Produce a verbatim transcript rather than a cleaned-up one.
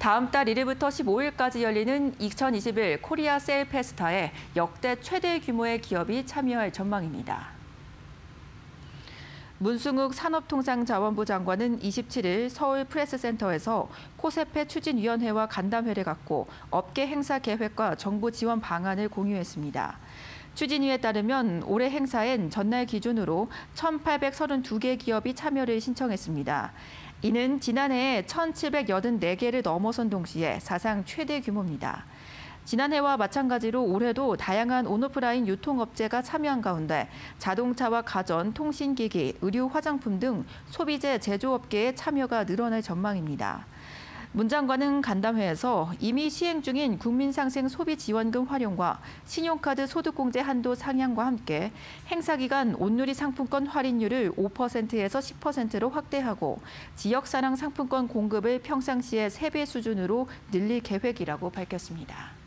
다음 달 일 일부터 십오 일까지 열리는 이천이십일 코리아 세일 페스타에 역대 최대 규모의 기업이 참여할 전망입니다. 문승욱 산업통상자원부 장관은 이십칠 일 서울 프레스센터에서 코세페 추진위원회와 간담회를 갖고 업계 행사 계획과 정부 지원 방안을 공유했습니다. 추진위에 따르면 올해 행사엔 전날 기준으로 천팔백삼십이 개 기업이 참여를 신청했습니다. 이는 지난해에 천칠백팔십사 개를 넘어선 동시에 사상 최대 규모입니다. 지난해와 마찬가지로 올해도 다양한 온오프라인 유통업체가 참여한 가운데 자동차와 가전, 통신기기, 의류, 화장품 등 소비재 제조업계의 참여가 늘어날 전망입니다. 문 장관은 간담회에서 이미 시행 중인 국민상생 소비지원금 활용과 신용카드 소득공제 한도 상향과 함께 행사 기간 온누리 상품권 할인율을 오 퍼센트에서 십 퍼센트로 확대하고 지역사랑 상품권 공급을 평상시의 세 배 수준으로 늘릴 계획이라고 밝혔습니다.